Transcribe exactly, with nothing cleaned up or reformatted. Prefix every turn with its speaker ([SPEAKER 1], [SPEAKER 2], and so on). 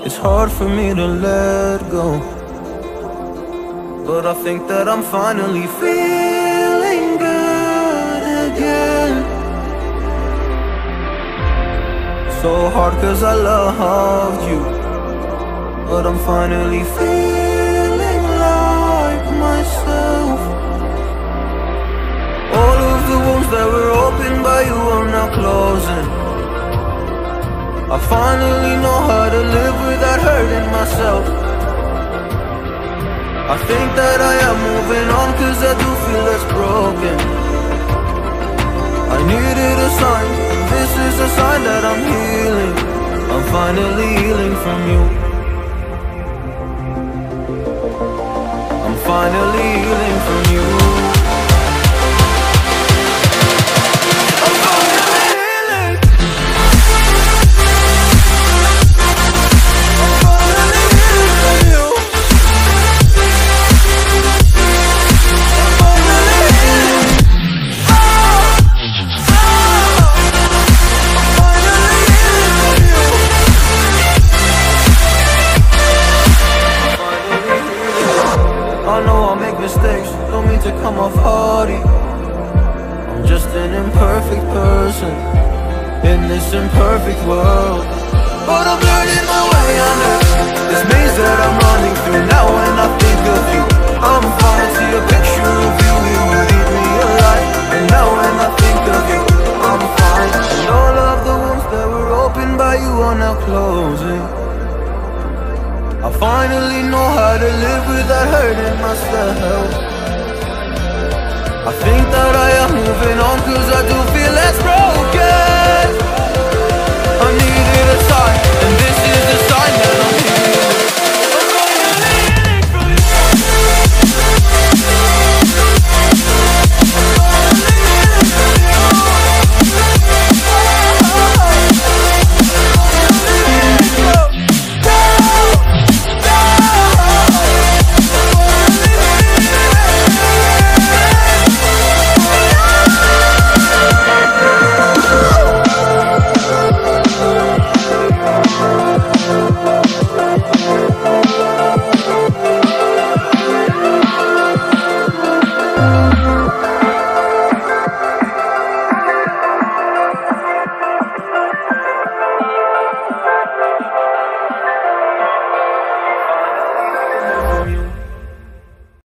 [SPEAKER 1] It's hard for me to let go, but I think that I'm finally feeling good again. So hard cause I loved you, but I'm finally feeling like myself. All of the wounds that were opened by you are now closing. I finally know how to live without hurting myself. I think that I am moving on cause I do feel less broken. I needed a sign, this is a sign that I'm healing. I'm finally healing from you. I'm finally healing from you. Mistakes, don't mean to come off hardy. I'm just an imperfect person in this imperfect world, but I'm learning my way under this maze that I'm running through. Now when I think of you, I'm fine. See a picture of you, it would eat me alive. And now when I think of you, I'm fine. And all of the wounds that were opened by you are now closing. I finally know how to live without hurting myself. I think that I am moving on cause I do feel less broken.